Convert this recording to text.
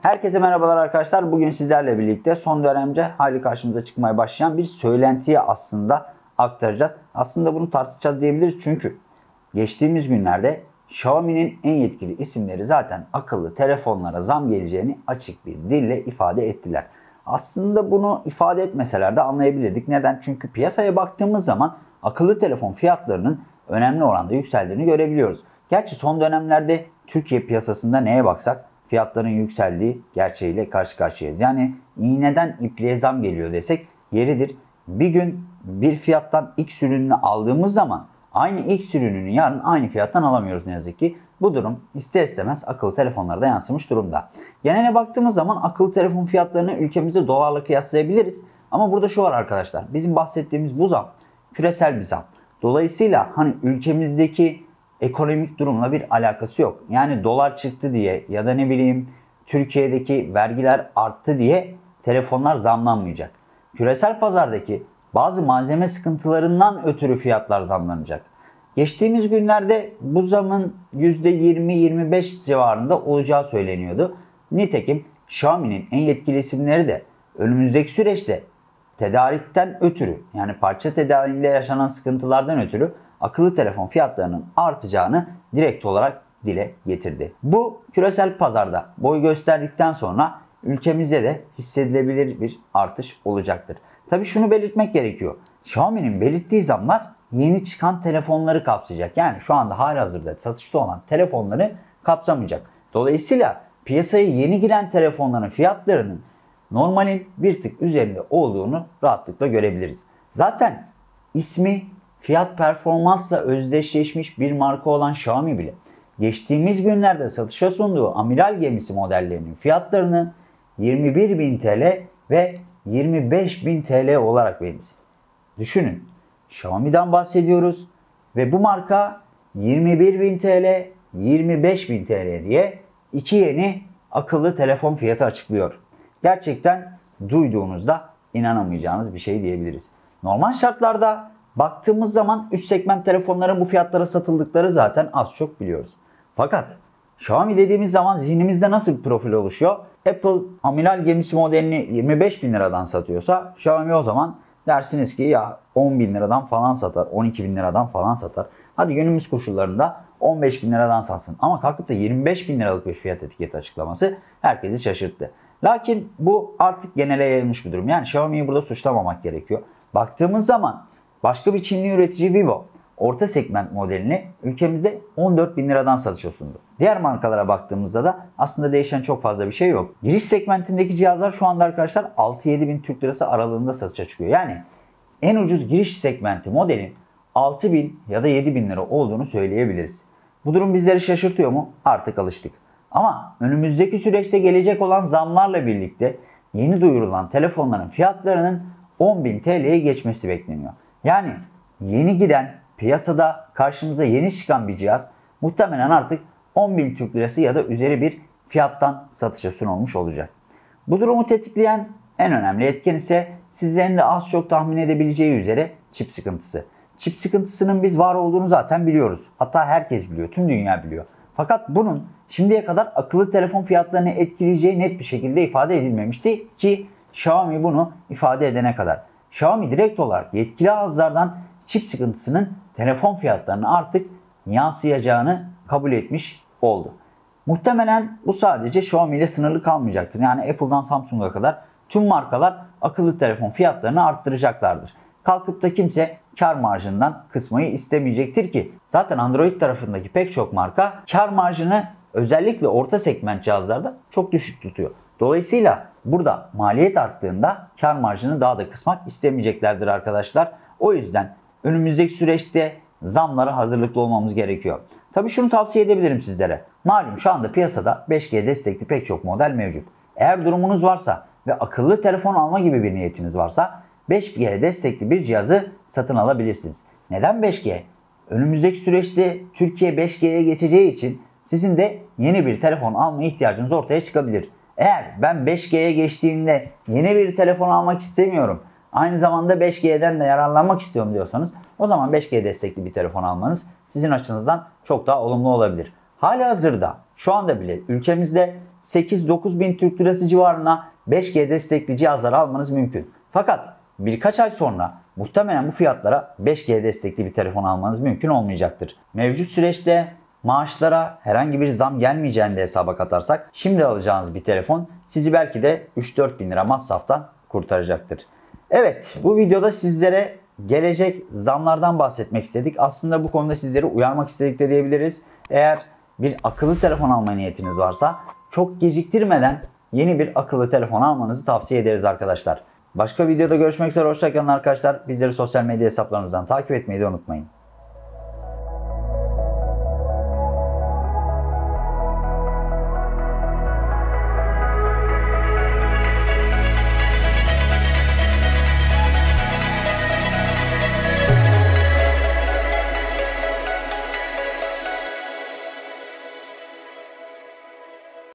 Herkese merhabalar arkadaşlar. Bugün sizlerle birlikte son dönemde hayli karşımıza çıkmaya başlayan bir söylentiyi aslında aktaracağız. Aslında bunu tartışacağız diyebiliriz çünkü geçtiğimiz günlerde Xiaomi'nin en yetkili isimleri zaten akıllı telefonlara zam geleceğini açık bir dille ifade ettiler. Aslında bunu ifade etmeseler de anlayabilirdik. Neden? Çünkü piyasaya baktığımız zaman akıllı telefon fiyatlarının önemli oranda yükseldiğini görebiliyoruz. Gerçi son dönemlerde Türkiye piyasasında neye baksak fiyatların yükseldiği gerçeğiyle karşı karşıyayız. Yani iğneden ipliğe zam geliyor desek yeridir. Bir gün bir fiyattan X ürününü aldığımız zaman aynı X ürününü yarın aynı fiyattan alamıyoruz ne yazık ki. Bu durum ister istemez akıllı telefonlarda yansımış durumda. Genele baktığımız zaman akıllı telefon fiyatlarını ülkemizde dolarla kıyaslayabiliriz. Ama burada şu var arkadaşlar. Bizim bahsettiğimiz bu zam küresel bir zam. Dolayısıyla hani ülkemizdeki ekonomik durumla bir alakası yok. Yani dolar çıktı diye ya da ne bileyim Türkiye'deki vergiler arttı diye telefonlar zamlanmayacak. Küresel pazardaki bazı malzeme sıkıntılarından ötürü fiyatlar zamlanacak. Geçtiğimiz günlerde bu zamın %20-25 civarında olacağı söyleniyordu. Nitekim Xiaomi'nin en yetkili isimleri de önümüzdeki süreçte tedarikten ötürü yani parça tedariğinde yaşanan sıkıntılardan ötürü akıllı telefon fiyatlarının artacağını direkt olarak dile getirdi. Bu küresel pazarda boy gösterdikten sonra ülkemizde de hissedilebilir bir artış olacaktır. Tabii şunu belirtmek gerekiyor. Xiaomi'nin belirttiği zamlar yeni çıkan telefonları kapsayacak. Yani şu anda halihazırda satışta olan telefonları kapsamayacak. Dolayısıyla piyasaya yeni giren telefonların fiyatlarının normalin bir tık üzerinde olduğunu rahatlıkla görebiliriz. Zaten ismi fiyat performansla özdeşleşmiş bir marka olan Xiaomi bile geçtiğimiz günlerde satışa sunduğu amiral gemisi modellerinin fiyatlarını 21.000 TL ve 25.000 TL olarak belirtti. Düşünün, Xiaomi'den bahsediyoruz ve bu marka 21.000 TL, 25.000 TL diye iki yeni akıllı telefon fiyatı açıklıyor. Gerçekten duyduğunuzda inanamayacağınız bir şey diyebiliriz. Normal şartlarda baktığımız zaman üst segment telefonların bu fiyatlara satıldıkları zaten az çok biliyoruz. Fakat Xiaomi dediğimiz zaman zihnimizde nasıl bir profil oluşuyor? Apple amiral gemisi modelini 25.000 liradan satıyorsa Xiaomi o zaman dersiniz ki ya 10.000 liradan falan satar, 12.000 liradan falan satar. Hadi günümüz koşullarında 15.000 liradan satsın. Ama kalkıp da 25.000 liralık bir fiyat etiketi açıklaması herkesi şaşırttı. Lakin bu artık genele yayılmış bir durum. Yani Xiaomi'yi burada suçlamamak gerekiyor. Baktığımız zaman başka bir Çinli üretici Vivo orta segment modelini ülkemizde 14.000 liradan satışa sundu. Diğer markalara baktığımızda da aslında değişen çok fazla bir şey yok. Giriş segmentindeki cihazlar şu anda arkadaşlar 6-7 bin Türk lirası aralığında satışa çıkıyor. Yani en ucuz giriş segmenti modelin 6.000 ya da 7.000 lira olduğunu söyleyebiliriz. Bu durum bizleri şaşırtıyor mu? Artık alıştık. Ama önümüzdeki süreçte gelecek olan zamlarla birlikte yeni duyurulan telefonların fiyatlarının 10.000 TL'ye geçmesi bekleniyor. Yani yeni giren, piyasada karşımıza yeni çıkan bir cihaz muhtemelen artık 10.000 Türk lirası ya da üzeri bir fiyattan satışa sunulmuş olacak. Bu durumu tetikleyen en önemli etken ise sizlerin de az çok tahmin edebileceği üzere çip sıkıntısı. Çip sıkıntısının biz var olduğunu zaten biliyoruz. Hatta herkes biliyor, tüm dünya biliyor. Fakat bunun şimdiye kadar akıllı telefon fiyatlarını etkileyeceği net bir şekilde ifade edilmemişti ki Xiaomi bunu ifade edene kadar. Xiaomi direkt olarak yetkili ağızlardan çip sıkıntısının telefon fiyatlarına artık yansıyacağını kabul etmiş oldu. Muhtemelen bu sadece Xiaomi ile sınırlı kalmayacaktır. Yani Apple'dan Samsung'a kadar tüm markalar akıllı telefon fiyatlarını arttıracaklardır. Kalkıp da kimse kar marjından kısmayı istemeyecektir ki zaten Android tarafındaki pek çok marka kar marjını özellikle orta segment cihazlarda çok düşük tutuyor. Dolayısıyla burada maliyet arttığında kar marjını daha da kısmak istemeyeceklerdir arkadaşlar. O yüzden önümüzdeki süreçte zamlara hazırlıklı olmamız gerekiyor. Tabii şunu tavsiye edebilirim sizlere. Malum şu anda piyasada 5G destekli pek çok model mevcut. Eğer durumunuz varsa ve akıllı telefon alma gibi bir niyetiniz varsa 5G destekli bir cihazı satın alabilirsiniz. Neden 5G? Önümüzdeki süreçte Türkiye 5G'ye geçeceği için sizin de yeni bir telefon alma ihtiyacınız ortaya çıkabilir. Eğer ben 5G'ye geçtiğinde yeni bir telefon almak istemiyorum, aynı zamanda 5G'den de yararlanmak istiyorum diyorsanız o zaman 5G destekli bir telefon almanız sizin açınızdan çok daha olumlu olabilir. Halihazırda şu anda bile ülkemizde 8-9 bin Türk lirası civarına 5G destekli cihazları almanız mümkün. Fakat birkaç ay sonra muhtemelen bu fiyatlara 5G destekli bir telefon almanız mümkün olmayacaktır. Mevcut süreçte maaşlara herhangi bir zam gelmeyeceğini de hesaba katarsak şimdi alacağınız bir telefon sizi belki de 3-4 bin lira masraftan kurtaracaktır. Evet, bu videoda sizlere gelecek zamlardan bahsetmek istedik. Aslında bu konuda sizleri uyarmak istedik de diyebiliriz. Eğer bir akıllı telefon alma niyetiniz varsa çok geciktirmeden yeni bir akıllı telefon almanızı tavsiye ederiz arkadaşlar. Başka videoda görüşmek üzere. Hoşça kalın arkadaşlar. Bizleri sosyal medya hesaplarımızdan takip etmeyi de unutmayın.